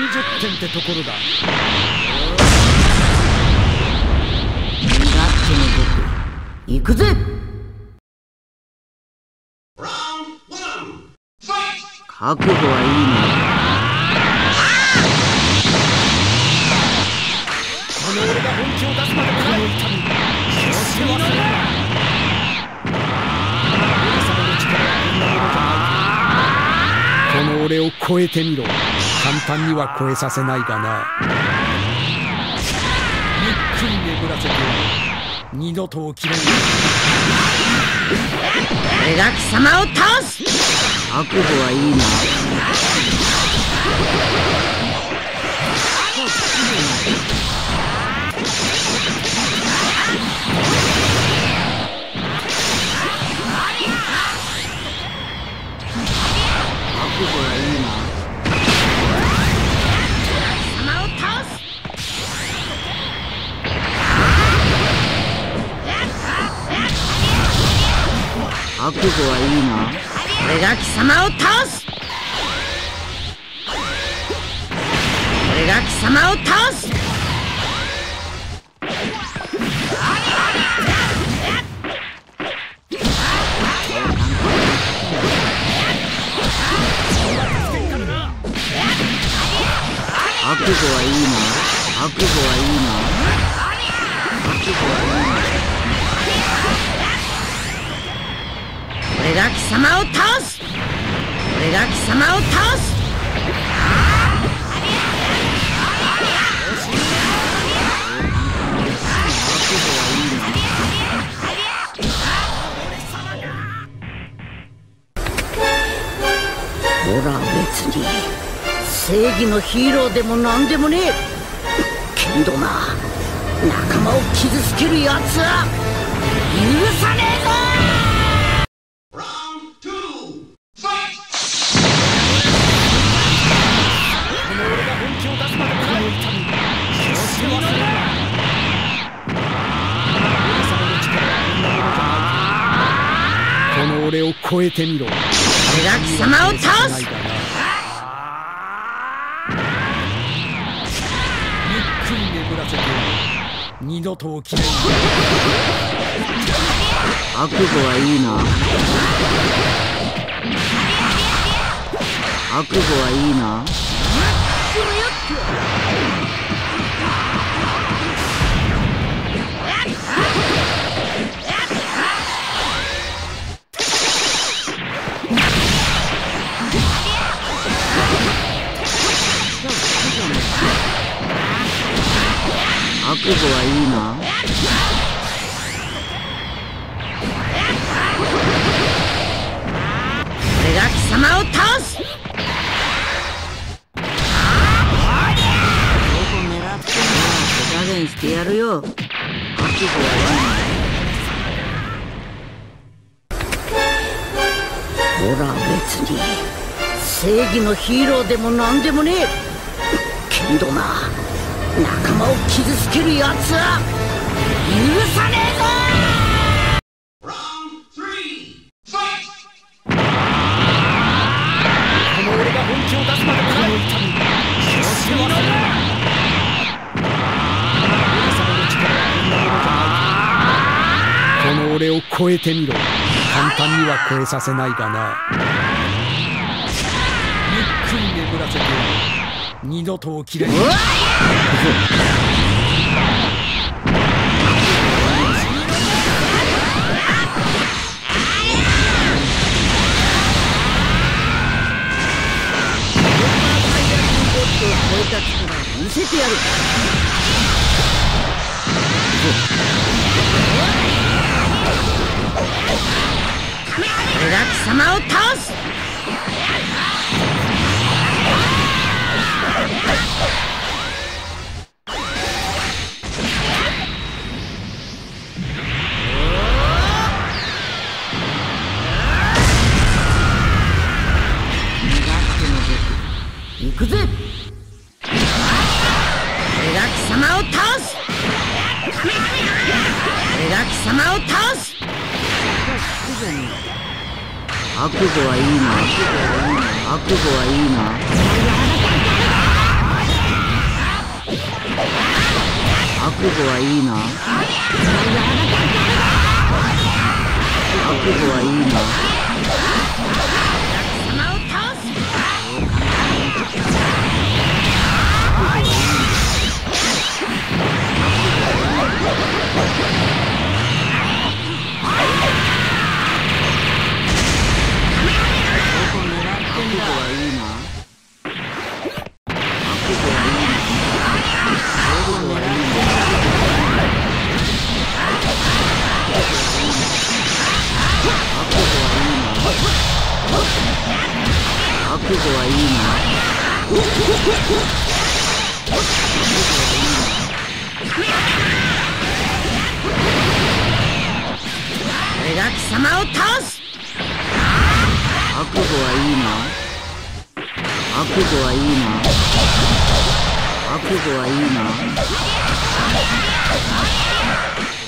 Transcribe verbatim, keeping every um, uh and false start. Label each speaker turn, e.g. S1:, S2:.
S1: じゅってんってところだ。
S2: 身勝手の僕行くぜ。覚悟はいいな。
S1: この俺が本気を出すまでこの痛み決して忘れるな。俺様の力はこんなものじゃない。この俺を超えてみろ。簡単には超えさせないがな。ゆっくり巡らせてやる。二度と起きれん。
S2: 俺が貴様を倒す。覚悟はいいな。覚悟はいいな。覚悟はいいな。俺が貴様を倒す。俺が貴様を倒す。覚悟はいいな。覚悟はいいな。覚悟はいいな。俺が貴様を倒す。俺が貴様を倒す。ほら別に正義のヒーローでもなんでもねえけどな、仲間を傷つけるやつは許さねえぞ。
S1: この俺を超えてみろ。
S2: 俺が貴様を倒す。
S1: ゆっくり巡らせてやる。二度と起きない。
S2: 覚悟はいいな。覚悟はいいな。覚悟はいいな。俺が貴様を倒す。どこ狙ってんの。手加減してやるよ。覚悟はいいな。ほら別に正義のヒーローでもなんでもねえけどな、仲間を傷つけるやつは許さねえぞ。
S1: この俺が本気を出すまでこの痛み決して忘れるな。俺様の力はこんなものじゃない。この俺を超えてみろ。簡単には超えさせないがな。ゆっくり巡らせてやる。二度と起きれん。
S2: 見せてやる。俺が貴様を倒す。行くぜ。俺が貴様を倒す。俺が貴様を倒す。覚悟はいいな。覚悟はいいな。 覚悟はいいな。覚悟はいいな。覚悟はいいな。俺が貴様を倒す。覚悟はいいな。覚悟はいいな。覚悟はいいな。